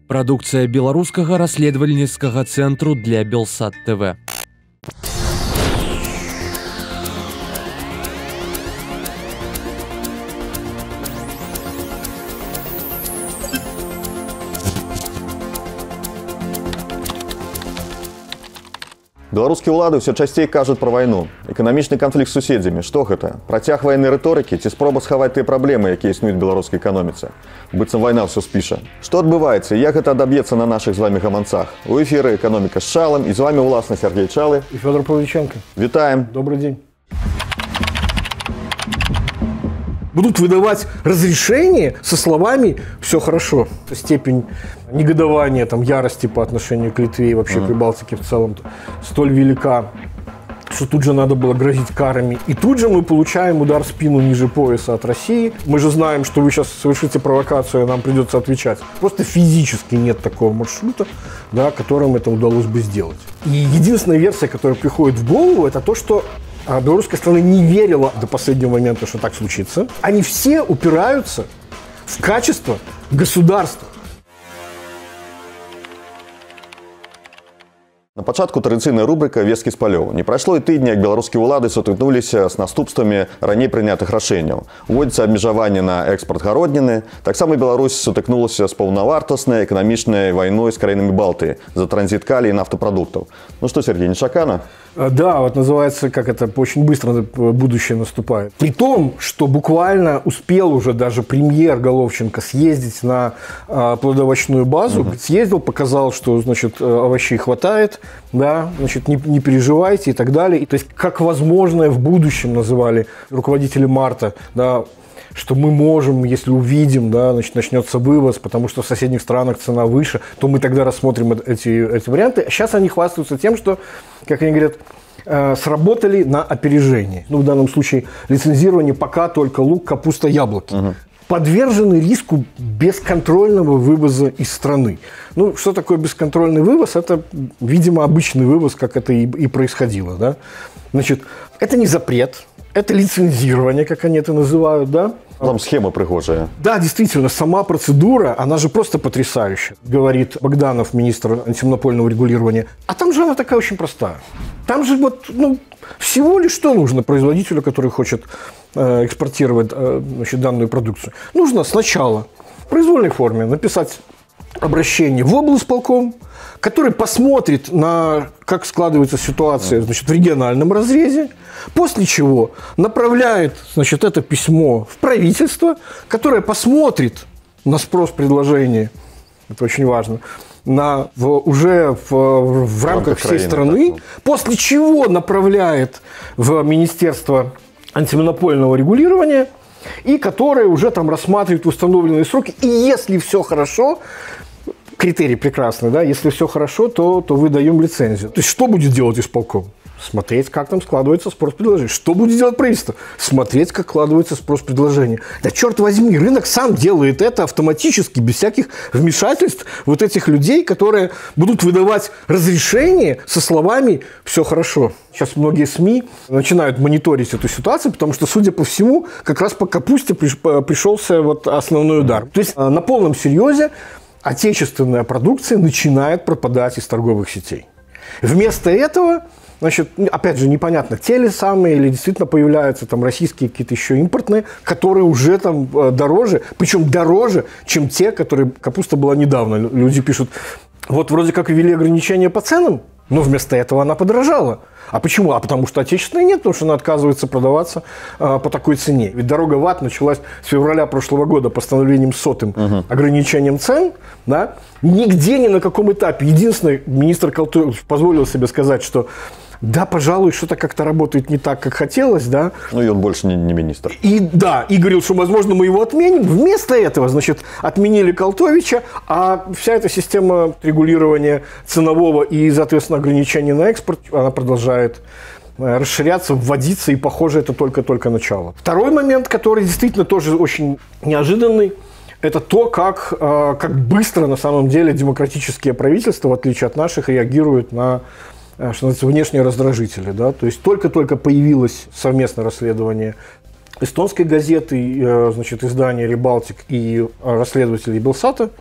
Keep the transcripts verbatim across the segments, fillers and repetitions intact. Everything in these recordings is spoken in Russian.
Прадукцыя беларускага расследавальніцкага цэнтру для Белсат ТВ. Беларускія ўлады ўсё часцей кажуць пра вайну. Эканамічны канфлікт з суседзямі. Што гэта? Працяг ваеннай рыторыкі ці спроба схаваць тыя праблемы, якія існуюць у беларускай эканоміцы? Быццам вайна ўсё спіша. Што адбываецца і як гэта адаб'ецца на нашых з вамі гаманцах? У эфіры «Эканоміка з Чалым» і з вамі ўласна Сергей Чалы і Фёдор Павліченко. Вітаем. Добрый день. Будут выдавать разрешение со словами «все хорошо». Степень негодования, там, ярости по отношению к Литве и вообще mm-hmm. к Прибалтике в целом столь велика, что тут же надо было грозить карами. И тут же мы получаем удар в спину ниже пояса от России. Мы же знаем, что вы сейчас совершите провокацию, и нам придется отвечать. Просто физически нет такого маршрута, да, которым это удалось бы сделать. И единственная версия, которая приходит в голову, это то, что белорусская страна не верила до последнего момента, что так случится. Они все упираются в качество государства. На пачатку традыцыйная рубрика «Весткі з палёў». Не прайшло і тыдня, як беларускія ўлады сутыкнуліся з наступствамі раней прынятых рашэнняў. Уводзіцца абмежаванне на экспорт гародніны. Таксама Беларусь сутыкнулася з паўнавартаснай эканамічнай вайной з краінамі Балтыі за транзит калия и нафтопродуктов. Ну что, Сергей, нечакано? Да, вот называется, как это, очень быстро будущее наступает. При том, что буквально успел уже даже премьер Головченко съездить на э, плодовочную базу, угу. съездил, показал, что, значит, овощей хватает, да, значит, не, не переживайте и так далее. И, то есть, как возможное в будущем называли руководители Марта, да, что мы можем, если увидим, да, значит, начнется вывоз, потому что в соседних странах цена выше, то мы тогда рассмотрим эти, эти варианты. А сейчас они хвастаются тем, что, как они говорят, э, сработали на опережение. Ну, в данном случае лицензирование пока только лук, капуста, яблоки. Угу. Подвержены риску бесконтрольного вывоза из страны. Ну, что такое бесконтрольный вывоз? Это, видимо, обычный вывоз, как это и, и происходило, да? Значит, это не запрет, это лицензирование, как они это называют, да? Там схема пригожая. Да, действительно, сама процедура, она же просто потрясающая, говорит Богданов, министр антимонопольного регулирования. А там же она такая очень простая. Там же вот, ну, всего лишь что нужно производителю, который хочет э, экспортировать э, значит, данную продукцию. Нужно сначала в произвольной форме написать обращение в облсполком, который посмотрит на, как складывается ситуация, значит, в региональном разрезе, после чего направляет, значит, это письмо в правительство, которое посмотрит на спрос-предложение, это очень важно, на, в, уже в, в рамках всей страны, после чего направляет в Министерство антимонопольного регулирования, и которое уже там рассматривает установленные сроки, и если все хорошо, критерий прекрасный, да, если все хорошо, то, то выдаем лицензию. То есть, что будет делать исполком? Смотреть, как там складывается спрос-предложение. Что будет делать правительство? Смотреть, как складывается спрос-предложение. Да черт возьми, рынок сам делает это автоматически, без всяких вмешательств вот этих людей, которые будут выдавать разрешение со словами «все хорошо». Сейчас многие СМИ начинают мониторить эту ситуацию, потому что, судя по всему, как раз по капусте пришелся вот основной удар. То есть, на полном серьезе отечественная продукция начинает пропадать из торговых сетей. Вместо этого, значит, опять же, непонятно, те ли самые или действительно появляются там российские какие-то еще импортные, которые уже там дороже, причем дороже, чем те, которые капуста была недавно. Люди пишут, вот вроде как ввели ограничения по ценам, но вместо этого она подорожала. А почему? А потому что отечественной нет, потому что она отказывается продаваться а, по такой цене. Ведь дорога в ад началась с февраля прошлого года постановлением сотым угу. ограничением цен. Да? Нигде, ни на каком этапе. Единственное, министр Колтуев позволил себе сказать, что да, пожалуй, что-то как-то работает не так, как хотелось, да. Ну, и он больше не, не министр. И да, и говорил, что, возможно, мы его отменим. Вместо этого, значит, отменили Колтовича, а вся эта система регулирования ценового и, соответственно, ограничений на экспорт, она продолжает расширяться, вводиться, и, похоже, это только-только начало. Второй момент, который действительно тоже очень неожиданный, это то, как, как быстро, на самом деле, демократические правительства, в отличие от наших, реагируют на, что называется, внешние раздражители. Да? То есть только-только появилось совместное расследование эстонской газеты, значит, издания «Рибалтик» и расследователей Белсата,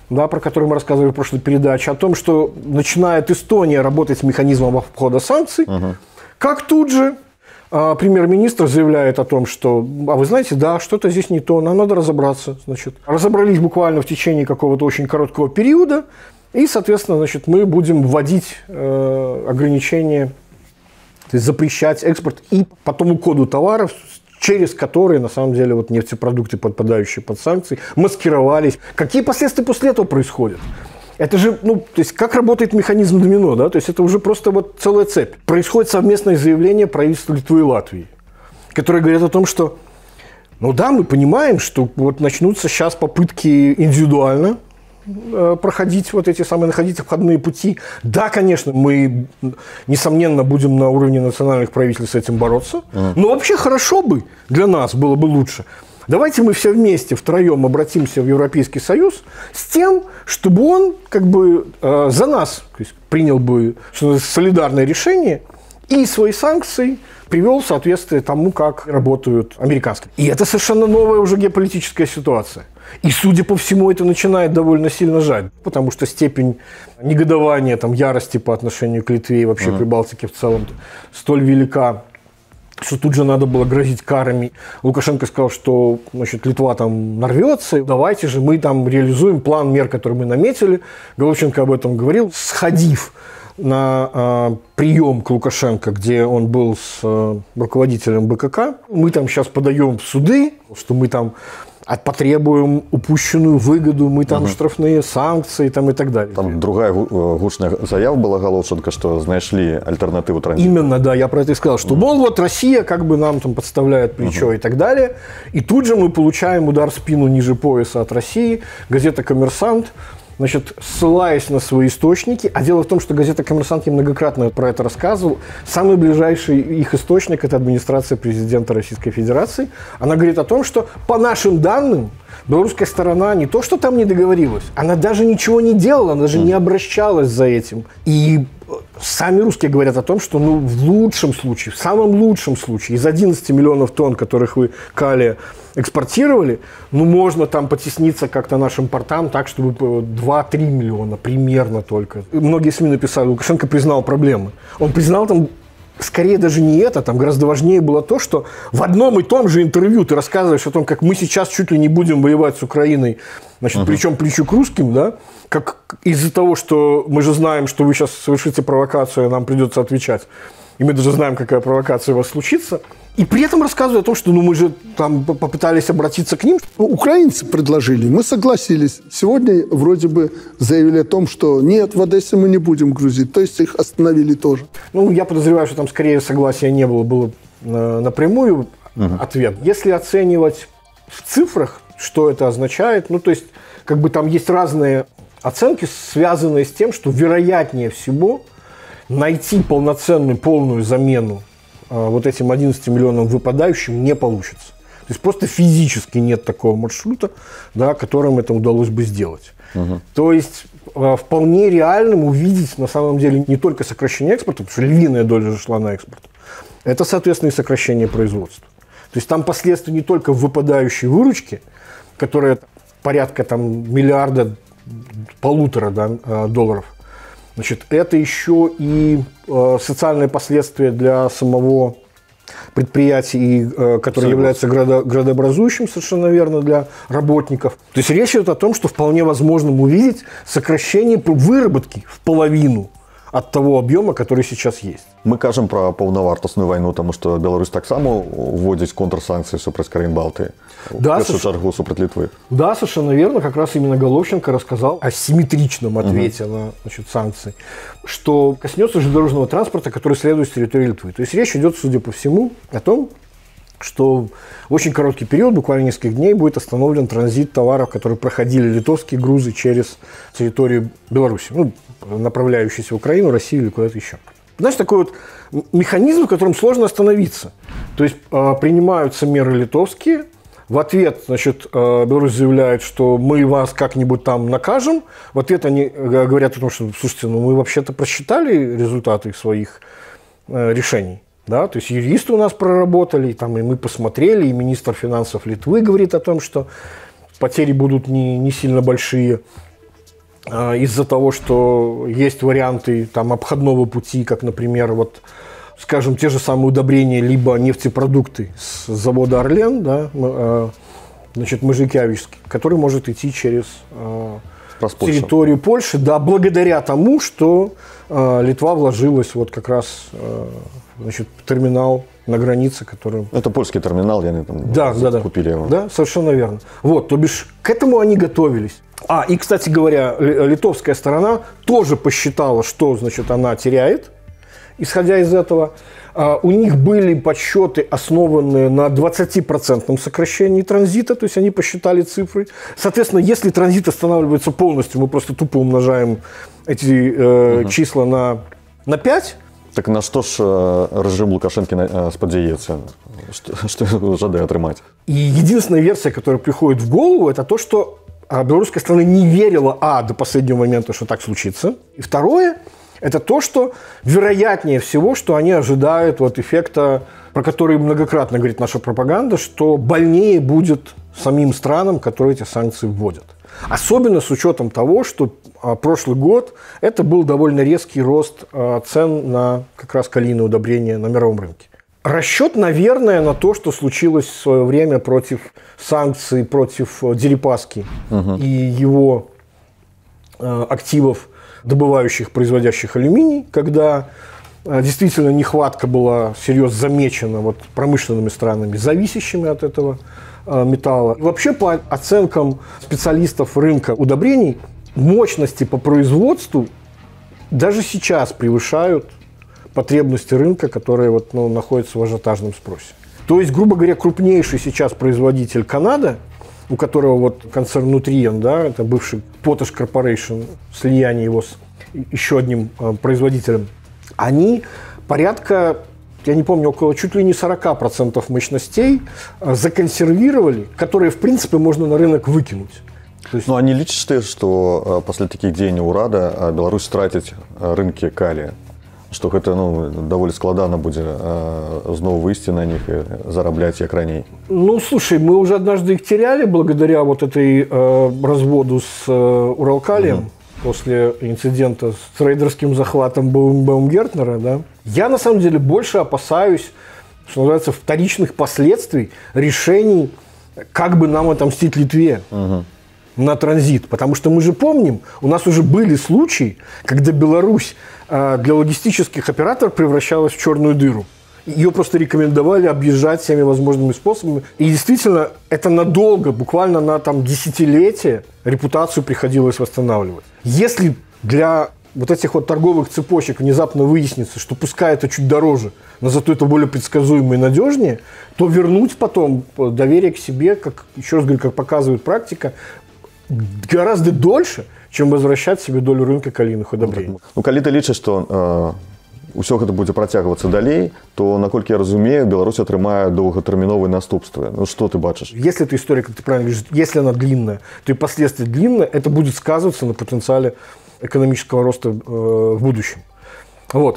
да, про который мы рассказывали в прошлой передаче, о том, что начинает Эстония работать с механизмом обхода санкций, угу. как тут же а, премьер-министр заявляет о том, что, а вы знаете, да, что-то здесь не то, нам надо разобраться. Значит, разобрались буквально в течение какого-то очень короткого периода, и, соответственно, значит, мы будем вводить э, ограничения, то есть запрещать экспорт и по тому коду товаров, через которые, на самом деле, вот нефтепродукты, подпадающие под санкции, маскировались. Какие последствия после этого происходят? Это же, ну, то есть, как работает механизм домино, да? То есть, это уже просто вот целая цепь. Происходит совместное заявление правительства Литвы и Латвии, которые говорят о том, что, ну да, мы понимаем, что вот начнутся сейчас попытки индивидуально проходить вот эти самые, находить обходные пути. Да, конечно, мы, несомненно, будем на уровне национальных правительств с этим бороться, uh-huh. но вообще хорошо бы для нас было бы лучше. Давайте мы все вместе, втроем обратимся в Европейский Союз с тем, чтобы он как бы э, за нас, то есть, принял бы солидарное решение и свои санкции привел в соответствие тому, как работают американские. И это совершенно новая уже геополитическая ситуация. И, судя по всему, это начинает довольно сильно жать, потому что степень негодования, там, ярости по отношению к Литве и вообще uh-huh. Прибалтике в целом столь велика, что тут же надо было грозить карами. Лукашенко сказал, что, значит, Литва там нарвется, давайте же мы там реализуем план мер, который мы наметили. Головченко об этом говорил, сходив на э, прием к Лукашенко, где он был с э, руководителем БКК. Мы там сейчас подаем в суды, что мы там потребуем упущенную выгоду, мы там угу. штрафные санкции там, и так далее. Там другая гучная заява была Головченко, что нашли альтернативу транзиту. Именно, да, я про это и сказал, что, мол, вот Россия как бы нам там подставляет плечо угу. и так далее. И тут же мы получаем удар в спину ниже пояса от России. Газета «Коммерсант», значит, ссылаясь на свои источники, а дело в том, что газета «Коммерсант» многократно про это рассказывал, самый ближайший их источник – это администрация президента Российской Федерации. Она говорит о том, что по нашим данным белорусская сторона не то, что там не договорилась, она даже ничего не делала, она даже не обращалась за этим. И сами русские говорят о том, что ну, в лучшем случае, в самом лучшем случае, из одиннадцати миллионов тонн, которых вы калия экспортировали, ну, можно там потесниться как-то нашим портам так, чтобы два-три миллиона примерно только. Многие СМИ написали, Лукашенко признал проблемы. Он признал там, скорее даже не это, там гораздо важнее было то, что в одном и том же интервью ты рассказываешь о том, как мы сейчас чуть ли не будем воевать с Украиной, значит, uh-huh. причем плечу к русским, да, как из-за того, что мы же знаем, что вы сейчас совершите провокацию, нам придется отвечать. И мы даже знаем, какая провокация у вас случится. И при этом рассказывают о том, что ну, мы же там попытались обратиться к ним. Украинцы предложили, мы согласились. Сегодня вроде бы заявили о том, что нет, в Одессе мы не будем грузить. То есть их остановили тоже. Ну, я подозреваю, что там скорее согласия не было, было напрямую угу. ответ. Если оценивать в цифрах, что это означает, ну, то есть, как бы там есть разные оценки, связанные с тем, что вероятнее всего найти полноценную, полную замену э, вот этим одиннадцати миллионам выпадающим не получится. То есть просто физически нет такого маршрута, да, которым это удалось бы сделать. Угу. То есть э, вполне реальным увидеть на самом деле не только сокращение экспорта, потому что львиная доля же шла на экспорт, это, соответственно, и сокращение производства. То есть там последствия не только в выпадающей выручке, которая порядка там, миллиарда, полутора да, долларов, значит, это еще и э, социальные последствия для самого предприятия, э, которое является градо, градообразующим, совершенно верно, для работников. То есть речь идет о том, что вполне возможно увидеть сокращение выработки в половину от того объема, который сейчас есть. Мы кажем про паўнавартасную войну, потому что Беларусь таксама вводит контрсанкции супраць краін Балтии. Да, в первую очередь супраць Литвы. Да, совершенно верно. Как раз именно Головченко рассказал о симметричном ответе угу. на значит, санкции, что коснется железнодорожного транспорта, который следует с территории Литвы. То есть речь идет, судя по всему, о том, что в очень короткий период, буквально несколько дней, будет остановлен транзит товаров, которые проходили литовские грузы через территорию Беларуси, ну, направляющиеся в Украину, Россию или куда-то еще. Знаешь, такой вот механизм, в котором сложно остановиться. То есть э, принимаются меры литовские, в ответ, значит, э, Беларусь заявляет, что мы вас как-нибудь там накажем, в ответ они э, говорят о том, что, слушайте, ну мы вообще-то просчитали результаты своих э, решений. Да, то есть юристы у нас проработали, и, там, и мы посмотрели, и министр финансов Литвы говорит о том, что потери будут не, не сильно большие. из-за того, что есть варианты там, обходного пути, как, например, вот, скажем, те же самые удобрения, либо нефтепродукты с завода «Орлен», да, значит, Можайкявичский, который может идти через территорию Польши, да, благодаря тому, что Литва вложилась вот как раз значит, в терминал на границе, который... Это польский терминал, я не там да, да, да. купили его. Да, совершенно верно. Вот, то бишь, к этому они готовились. А, и, кстати говоря, литовская сторона тоже посчитала, что, значит, она теряет, исходя из этого. У них были подсчеты, основанные на двадцатипроцентном сокращении транзита, то есть они посчитали цифры. Соответственно, если транзит останавливается полностью, мы просто тупо умножаем эти э, угу. числа на, на пять. Так на что ж режим Лукашенко сподзяецца? Что, что жадае атрымаць? И единственная версия, которая приходит в голову, это то, что белорусская сторона не верила, а, до последнего момента, что так случится. И второе, это то, что вероятнее всего, что они ожидают вот эффекта, про который многократно говорит наша пропаганда, что больнее будет самим странам, которые эти санкции вводят. Особенно с учетом того, что а, прошлый год это был довольно резкий рост а, цен на как раз калийные удобрения на мировом рынке. Расчет, наверное, на то, что случилось в свое время против санкций, против Дерипаски угу. и его а, активов, добывающих, производящих алюминий, когда а, действительно нехватка была серьезно замечена вот, промышленными странами, зависящими от этого металла. И вообще, по оценкам специалистов рынка удобрений, мощности по производству даже сейчас превышают потребности рынка, которые вот, ну, находятся в ажиотажном спросе. То есть, грубо говоря, крупнейший сейчас производитель Канада, у которого вот концерн Nutrien, да, это бывший Potash Corporation, слияние его с еще одним производителем, они порядка, я не помню, около чуть ли не сорок процентов мощностей законсервировали, которые, в принципе, можно на рынок выкинуть. То есть... Ну, они лічаць, что после таких дзеянняў урада Беларусь тратить рынки калия, что это ну, довольно складана будет снова выйти на них и зараблять як раней. Ну, слушай, мы уже однажды их теряли благодаря вот этой э, разводу с э, Уралкалием. Угу. После инцидента с рейдерским захватом Баумгертнера, да, я на самом деле больше опасаюсь, что называется, вторичных последствий решений, как бы нам отомстить Литве угу. на транзит. Потому что мы же помним, у нас уже были случаи, когда Беларусь э, для логистических операторов превращалась в черную дыру. Ее просто рекомендовали объезжать всеми возможными способами. И действительно, это надолго, буквально на там, десятилетия репутацию приходилось восстанавливать. Если для вот этих вот торговых цепочек внезапно выяснится, что пускай это чуть дороже, но зато это более предсказуемо и надежнее, то вернуть потом доверие к себе, как, еще раз говорю, как показывает практика, гораздо дольше, чем возвращать себе долю рынка калийных удобрений. Ну, коли ты лічыш, что... Э... Усё гэта будзе працягвацца далей, то, наколькі я разумею, Беларусь атрымае доўгатэрміновыя наступствы. Ну, что ты бачишь? Если эта история, как ты правильно говоришь, если она длинная, то и последствия длинные, это будет сказываться на потенциале экономического роста э, в будущем. Вот.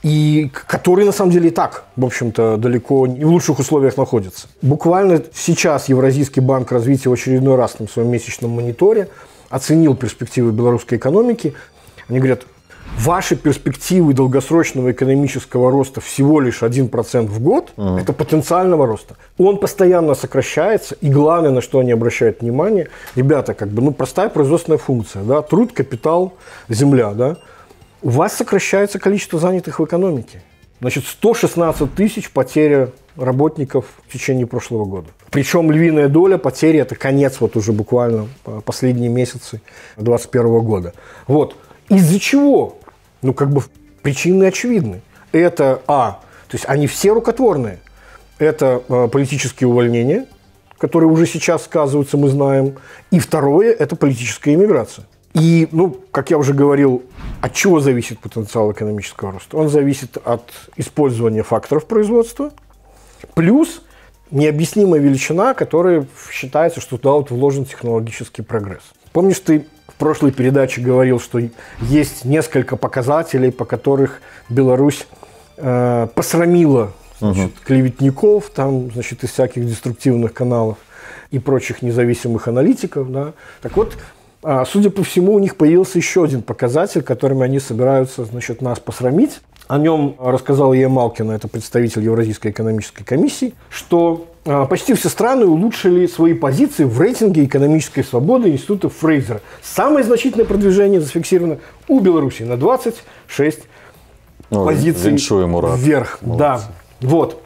И который, на самом деле, и так, в общем-то, далеко не в лучших условиях находится. Буквально сейчас Евразийский банк развития в очередной раз на своем месячном мониторе оценил перспективы белорусской экономики. Они говорят, ваши перспективы долгосрочного экономического роста всего лишь один процент в год, uh-huh. это потенциального роста. Он постоянно сокращается, и главное, на что они обращают внимание, ребята, как бы, ну, простая производственная функция, да, труд, капитал, земля, да, у вас сокращается количество занятых в экономике. Значит, сто шестнадцать тысяч потеря работников в течение прошлого года. Причем львиная доля потери – это конец вот уже буквально последние месяцы двадцать первого года. Вот. Из-за чего? Ну, как бы причины очевидны. Это, а, то есть они все рукотворные. Это а, политические увольнения, которые уже сейчас сказываются, мы знаем. И второе – это политическая иммиграция. И, ну, как я уже говорил, от чего зависит потенциал экономического роста? Он зависит от использования факторов производства, плюс необъяснимая величина, которая считается, что туда вот вложен технологический прогресс. Помнишь, ты в прошлой передаче говорил, что есть несколько показателей, по которых Беларусь э, посрамила значит, угу. клеветников, там, значит, из всяких деструктивных каналов и прочих независимых аналитиков. Да? Так вот, А, судя по всему, у них появился еще один показатель, которым они собираются, значит, нас посрамить. О нем рассказал Е. Малкин, это представитель Евразийской экономической комиссии, что а, почти все страны улучшили свои позиции в рейтинге экономической свободы Института Фрейзера. Самое значительное продвижение зафиксировано у Беларуси на двадцать шесть ну, позиций вверх. Да, вот.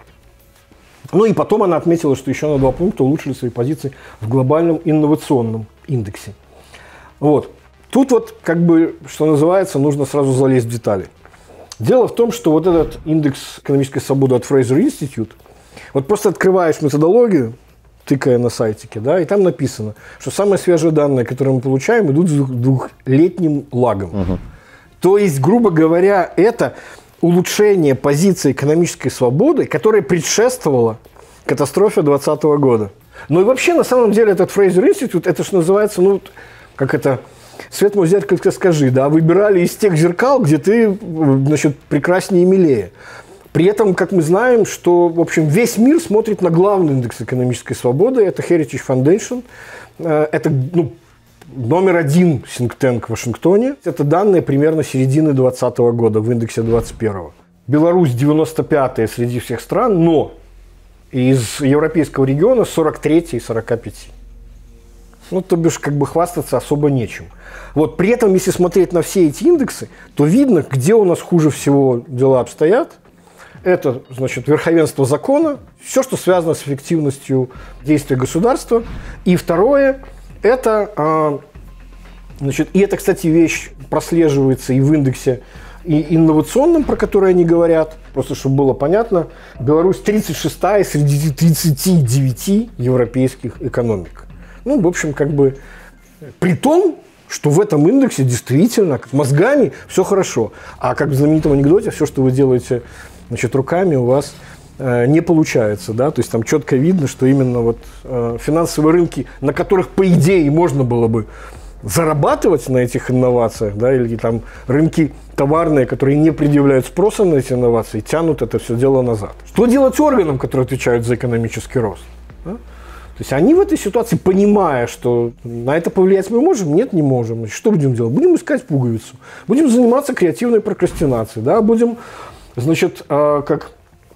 Ну и потом она отметила, что еще на два пункта улучшили свои позиции в глобальном инновационном индексе. Вот. Тут вот, как бы, что называется, нужно сразу залезть в детали. Дело в том, что вот этот индекс экономической свободы от Fraser Institute, вот просто открываешь методологию, тыкая на сайтике, да, и там написано, что самые свежие данные, которые мы получаем, идут с двухлетним лагом. Угу. То есть, грубо говоря, это улучшение позиции экономической свободы, которая предшествовала катастрофе двадцатого года. Ну и вообще, на самом деле, этот Fraser Institute, это что называется, ну, как это... Свет мой зеркальце скажи, да, выбирали из тех зеркал, где ты, значит, прекраснее и милее. При этом, как мы знаем, что, в общем, весь мир смотрит на главный индекс экономической свободы, это Heritage Foundation, это, ну, номер один think tank в Вашингтоне. Это данные примерно середины двадцатого года в индексе двадцать первого. Беларусь девяносто пятая среди всех стран, но из европейского региона сорок третья из сорока пяти. Ну, то бишь, как бы хвастаться особо нечем. Вот, при этом, если смотреть на все эти индексы, то видно, где у нас хуже всего дела обстоят. Это, значит, верховенство закона, все, что связано с эффективностью действия государства. И второе, это, значит, и это, кстати, вещь прослеживается и в индексе и инновационном, про который они говорят. Просто, чтобы было понятно, Беларусь тридцать шестая среди тридцати девяти европейских экономик. Ну, в общем, как бы, при том, что в этом индексе действительно мозгами все хорошо. А как в знаменитом анекдоте, все, что вы делаете, значит, руками, у вас э, не получается. Да? То есть там четко видно, что именно вот, э, финансовые рынки, на которых, по идее, можно было бы зарабатывать на этих инновациях, да, или там рынки товарные, которые не предъявляют спроса на эти инновации, тянут это все дело назад. Что делать органам, которые отвечают за экономический рост? Да? То есть они в этой ситуации, понимая, что на это повлиять мы можем, нет, не можем. Что будем делать? Будем искать пуговицу. Будем заниматься креативной прокрастинацией. Да? Будем, значит, как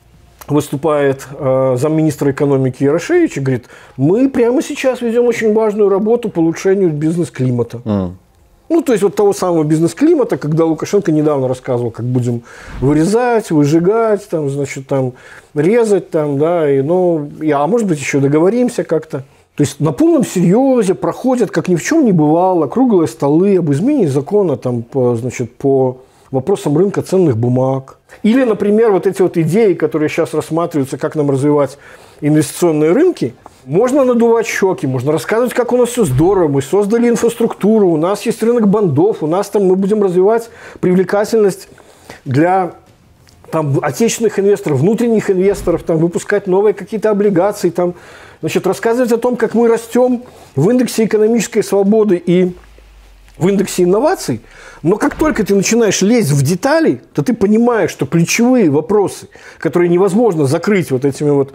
выступает замминистра экономики Ярошевич и говорит, мы прямо сейчас ведем очень важную работу по улучшению бизнес-климата. Mm. Ну, то есть вот того самого бизнес-климата, когда Лукашенко недавно рассказывал, как будем вырезать, выжигать, там, значит, там, резать, там, да, и, ну, и, а может быть, еще договоримся как-то. То есть на полном серьезе проходят, как ни в чем не бывало, круглые столы об изменении закона там, по, значит, по вопросам рынка ценных бумаг. Или, например, вот эти вот идеи, которые сейчас рассматриваются, как нам развивать инвестиционные рынки. Можно надувать щеки, можно рассказывать, как у нас все здорово, мы создали инфраструктуру, у нас есть рынок бандов, у нас там мы будем развивать привлекательность для там, отечественных инвесторов, внутренних инвесторов, там, выпускать новые какие-то облигации, там, значит, рассказывать о том, как мы растем в индексе экономической свободы и в индексе инноваций. Но как только ты начинаешь лезть в детали, то ты понимаешь, что ключевые вопросы, которые невозможно закрыть вот этими вот,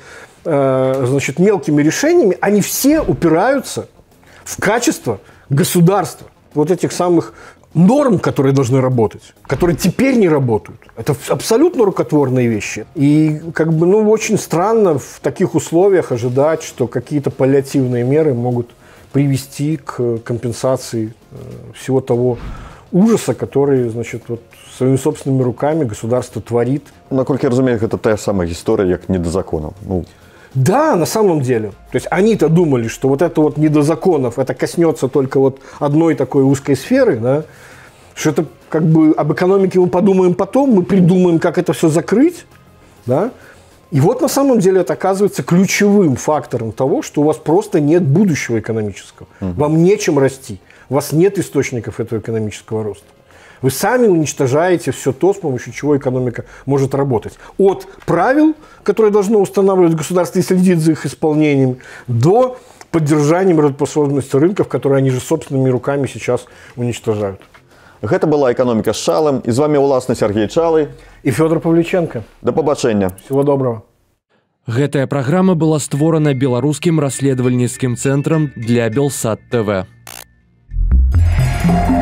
э, значит, мелкими решениями, они все упираются в качество государства. Вот этих самых норм, которые должны работать, которые теперь не работают. Это абсолютно рукотворные вещи. И как бы, ну, очень странно в таких условиях ожидать, что какие-то паллиативные меры могут привести к компенсации всего того ужаса, который, значит, вот своими собственными руками государство творит. Насколько я разумею, это та самая история, как недозаконов. Ну. Да, на самом деле. То есть они-то думали, что вот это вот недозаконов, это коснется только вот одной такой узкой сферы, да, что это как бы об экономике мы подумаем потом, мы придумаем, как это все закрыть, да. И вот на самом деле это оказывается ключевым фактором того, что у вас просто нет будущего экономического. Угу. Вам нечем расти. У вас нет источников этого экономического роста. Вы сами уничтожаете все то, с помощью чего экономика может работать. От правил, которые должно устанавливать государство и следить за их исполнением, до поддержания работоспособности рынков, которые они же собственными руками сейчас уничтожают. Это была «Экономика с Шалом». И с вами уласны Сергей Чалый и Федор Павличенко. До побачення. Всего доброго. Гэтая праграма была створана беларускім расследавальніцкім цэнтрам для Белсат ТВ. Thank you.